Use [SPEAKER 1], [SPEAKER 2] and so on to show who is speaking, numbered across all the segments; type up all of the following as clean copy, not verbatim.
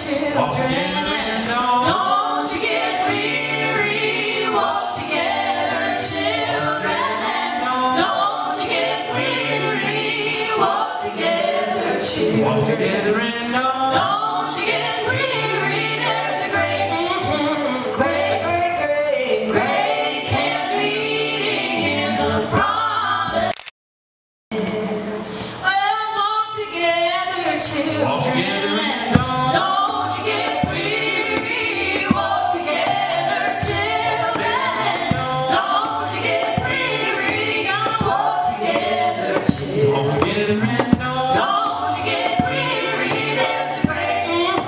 [SPEAKER 1] children. Don't you get weary, walk together, children. Don't you get weary, walk together, children.
[SPEAKER 2] Walk together and
[SPEAKER 1] Don't you get weary, there's a great camp meeting in the promised land. Well, walk together, children.
[SPEAKER 2] walk together and
[SPEAKER 1] Don't you get weary, walk together, children. Don't you get weary, walk together, children.
[SPEAKER 2] walk together and
[SPEAKER 1] Don't you get weary, there's a great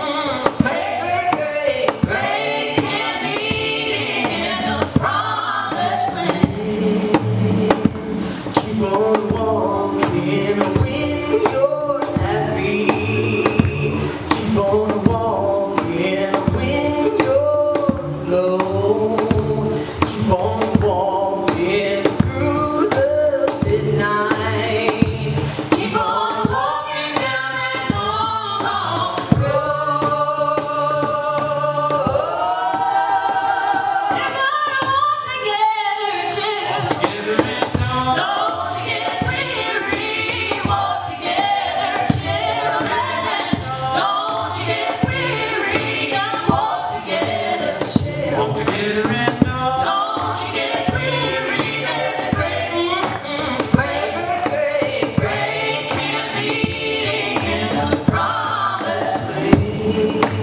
[SPEAKER 1] camp meeting in the promised land.
[SPEAKER 3] Keep on walking when you're happy. Keep on walking when you're low. Keep on walking through the midnight.
[SPEAKER 1] Keep on walking down that long, long road. You're gonna walk together, children.
[SPEAKER 2] together and
[SPEAKER 1] Don't you get weary, walk together, children. Don't you get weary, walk together, children.
[SPEAKER 2] walk together and
[SPEAKER 1] Don't you get weary, there's a great camp meeting in the promised land.